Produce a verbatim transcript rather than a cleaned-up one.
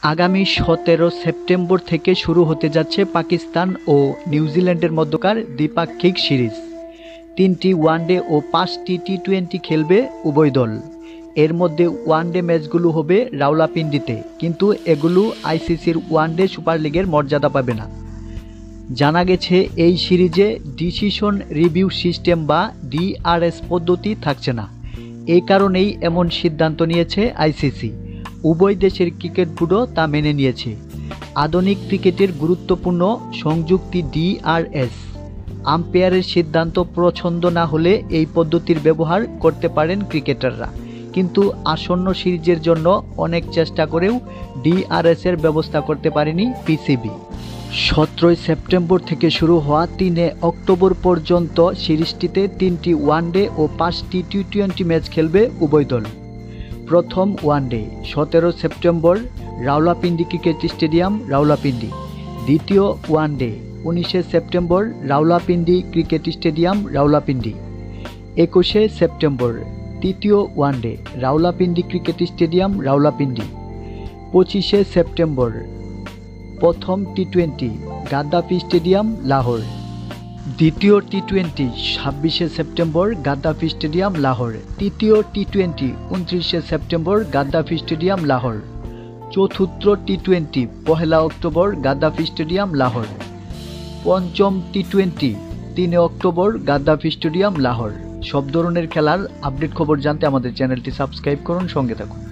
আগামী সতেরো সেপ্টেম্বর থেকে শুরু হতে যাচ্ছে পাকিস্তান ও নিউজিল্যান্ডের মধ্যকার দ্বিপাক্ষিক সিরিজ। তিনটি ওয়ানডে ও পাঁচটি টি টোয়েন্টি খেলবে উভয় দল। এর মধ্যে ওয়ানডে ম্যাচগুলো হবে রাওয়ালপিন্ডিতে, কিন্তু এগুলো আইসিসির ওয়ানডে সুপার লিগের মর্যাদা পাবে না। জানা গেছে এই সিরিজে ডিসিশন রিভিউ সিস্টেম বা ডিআরএস পদ্ধতি থাকছে না। এই কারণেই এমন সিদ্ধান্ত নিয়েছে আইসিসি। উভয় দেশের ক্রিকেট বোর্ডও তা মেনে নিয়েছে। আধুনিক ক্রিকেটের গুরুত্বপূর্ণ সংযুক্তি ডিআরএস। আম্পায়ারের সিদ্ধান্ত পছন্দ না হলে এই পদ্ধতির ব্যবহার করতে পারেন ক্রিকেটাররা, কিন্তু আসন্ন সিরিজের জন্য অনেক চেষ্টা করেও ডিআরএসের ব্যবস্থা করতে পারেনি পিসিবি। সতেরোই সেপ্টেম্বর থেকে শুরু হওয়া তিনে অক্টোবর পর্যন্ত সিরিজটিতে তিনটি ওয়ানডে ও পাঁচটি টি টোয়েন্টি ম্যাচ খেলবে উভয় দল। প্রথম ওয়ানডে সতেরো September Rawalpindi cricket stadium, Rawalpindi. দ্বিতীয় ওয়ানডে উনিশে September Rawalpindi cricket stadium, Rawalpindi. একুশে সেপ্টেম্বর তৃতীয় one day Rawalpindi cricket stadium, Rawalpindi. পঁচিশে সেপ্টেম্বর প্রথম T twenty Gaddafi stadium, Lahore. দ্বিতীয় টি টোয়েন্টি ছাব্বিশে সেপ্টেম্বর গাদ্দাফি স্টেডিয়াম, লাহোর। তৃতীয় টি টোয়েন্টি উনত্রিশে সেপ্টেম্বর গাদ্দাফি স্টেডিয়াম, লাহোর। চতুর্থ টি টোয়েন্টি পহেলা অক্টোবর গাদ্দাফি স্টেডিয়াম, লাহোর। পঞ্চম টি টোয়েন্টি তিনে অক্টোবর গাদ্দাফি স্টেডিয়াম, লাহোর। সব ধরনের খেলার আপডেট খবর জানতে আমাদের চ্যানেলটি সাবস্ক্রাইব করুন, সঙ্গে থাকুন।